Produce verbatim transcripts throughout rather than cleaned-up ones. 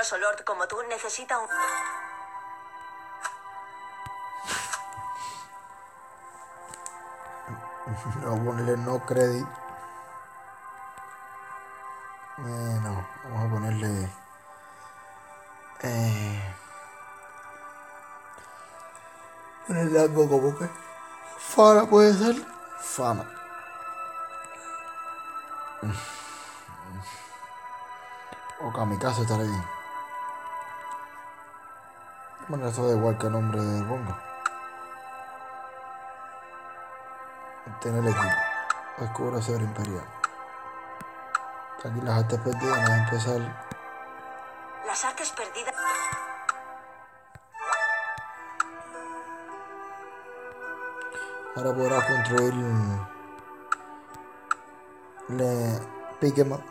poderoso Lord como tú necesita un... Vamos a ponerle no credit. Eh, no, vamos a ponerle... Eh, ponerle algo como que... Fana puede ser. Fana. O Kamikaze estará bien. Bueno, eso da igual que el nombre de ponga. Tener el equipo. Oscuro Cero Imperial. Aquí las artes perdidas, vamos a empezar. Las artes perdidas... Ahora podrás construir... Le pique más.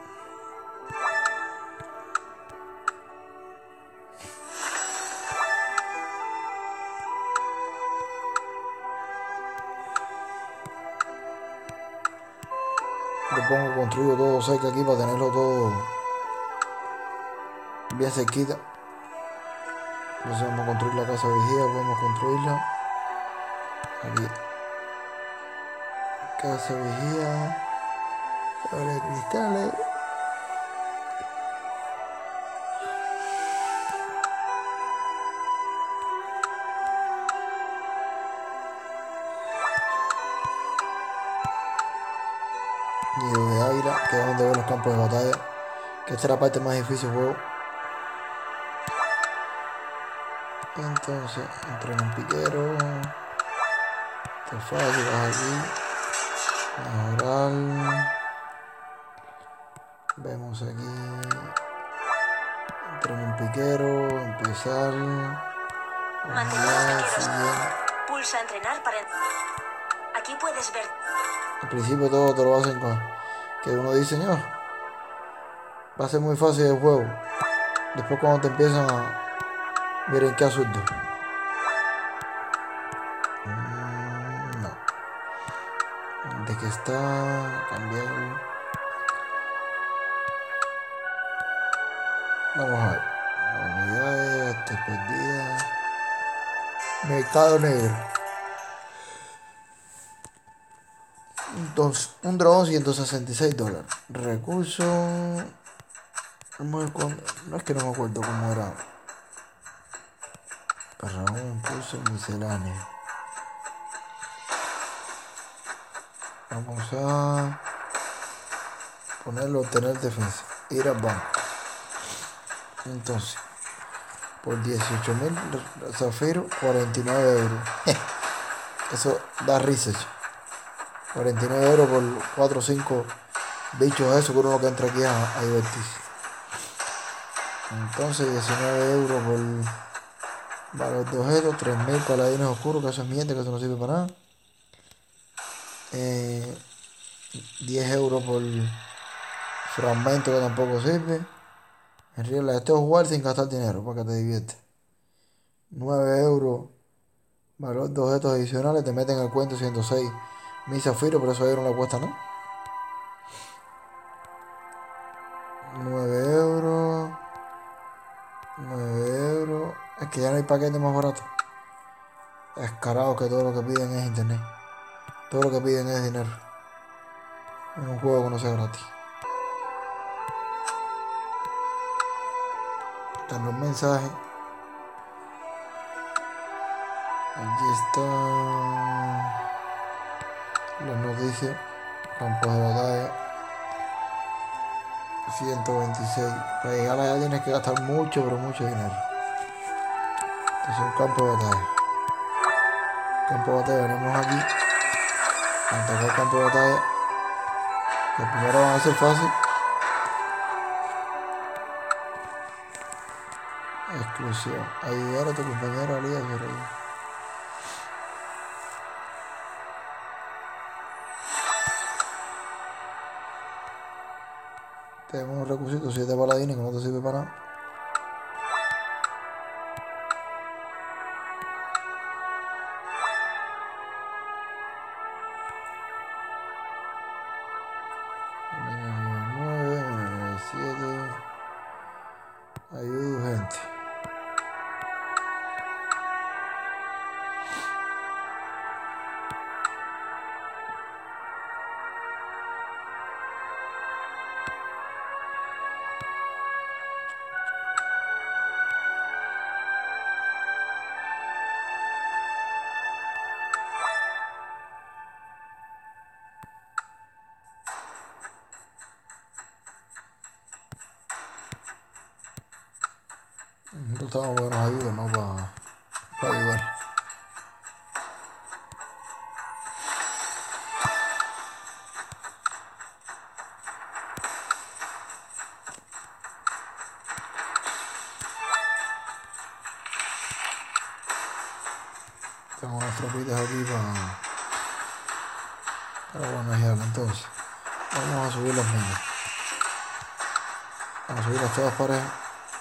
Le pongo construido todo cerca aquí para tenerlo todo bien cerquita. Entonces vamos a construir la casa vigía, podemos construirla aquí. Casa vigía, sobre cristales. Nido de águila, que es donde ven los campos de batalla. Que esta es la parte más difícil del juego. Entonces, entré en un piquero. Esto es fácil, vas aquí. Mejorar. Vemos aquí. Entré en un piquero. Empezar. Mantener piqueros. Pulsa entrenar para... Aquí puedes ver... Al principio todo te lo hacen con... Que uno dice, no, va a ser muy fácil el juego. Después cuando te empiezan a... Miren qué absurdo. Mm, no. De que está... Cambiar... Vamos a ver. Unidades, artes perdidas. Mercado negro. Entonces, un dron ciento sesenta y seis dólares. Recursos. No es que no me acuerdo cómo era. Para un impulso misceláneo. Vamos a ponerlo, obtener defensa. Ir al banco. Entonces, por dieciocho mil zafiro, cuarenta y nueve euros. Eso da risa. cuarenta y nueve euros por cuatro o cinco bichos esos que uno que entra aquí a, a divertirse. Entonces diecinueve euros por valor de objetos, tres mil paladines oscuros, que eso es mierda, que eso no sirve para nada. Eh, diez euros por fragmento, que tampoco sirve. En realidad esto es jugar sin gastar dinero para que te diviertas. nueve euros valor de objetos adicionales, te meten el cuento ciento seis mil zafiros, pero eso ahí no le cuesta nada. nueve euros. nueve euros. Es que ya no hay paquete más barato. Escarados que todo lo que piden es internet. Todo lo que piden es dinero. En un juego que no sea gratis. Están los mensajes. Aquí están las noticias. Campos de batalla. ciento veintiséis. Para llegar allá tienes que gastar mucho, pero mucho dinero. Este es un campo de batalla. Campo de batalla, venimos aquí. Atacar el campo de batalla. Que primero van a ser fácil. Exclusión. Ayudar a tu compañero a liar por ahí. Tenemos un requisito, siete paladines que no te sirve para nada. nueve, siete. Ayuda gente. Nosotros estamos buenos ayudas, no para pa ayudar. Tengo unas tropitas aquí para para manejarla. Entonces vamos a subir las minas, vamos a subirlas todas parejas.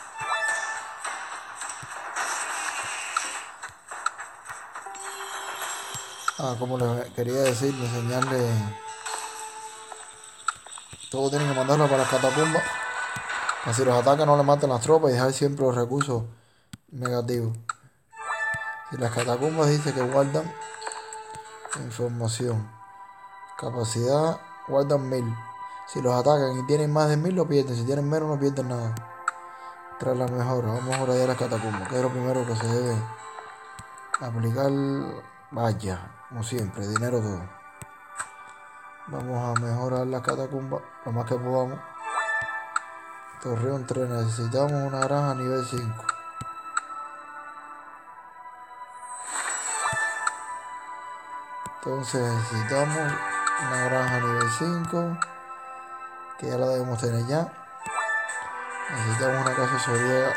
Ah, como les quería decir, enseñarles, todos tienen que mandarlo para las catacumbas, para si los atacan no le maten las tropas y dejar siempre los recursos negativos. Si las catacumbas dice que guardan información, capacidad, guardan mil. Si los atacan y tienen más de mil lo pierden, si tienen menos no pierden nada. Tras la mejora, vamos a ir a las catacumbas, que es lo primero que se debe aplicar. Vaya, como siempre, dinero todo. Vamos a mejorar las catacumbas lo más que podamos. Torreón tres, necesitamos una granja nivel cinco. Entonces necesitamos una granja nivel cinco, que ya la debemos tener ya. Necesitamos una casa sobre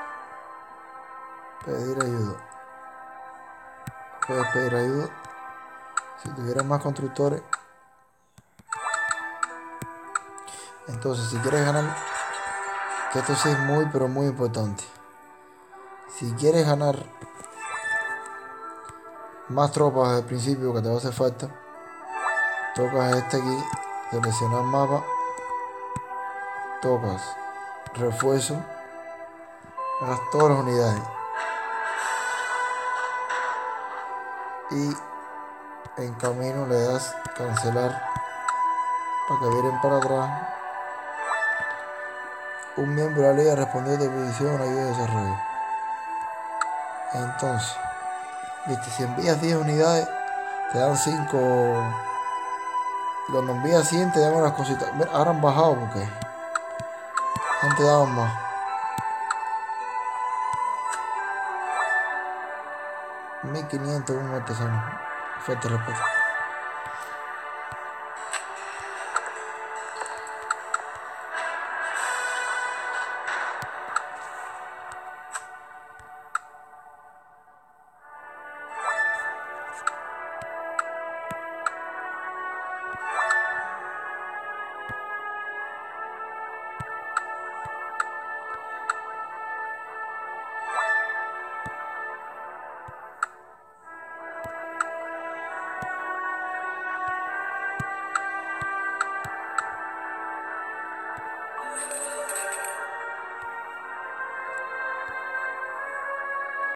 pedir ayuda. Puedes pedir ayuda. Si tuvieran más constructores. Entonces, si quieres ganar, que esto sí es muy pero muy importante. Si quieres ganar más tropas al principio, que te va a hacer falta, tocas este aquí, seleccionar mapa, tocas refuerzo, das todas las unidades y en camino le das cancelar para que vienen para atrás. Un miembro de la liga respondió a tu petición, ayuda de desarrollo. Entonces, viste, si envías diez unidades te dan cinco. Cuando envías cien te dan unas cositas. Mira, ahora han bajado porque antes daban más. mil quinientos un artesano. Fuerte respeto.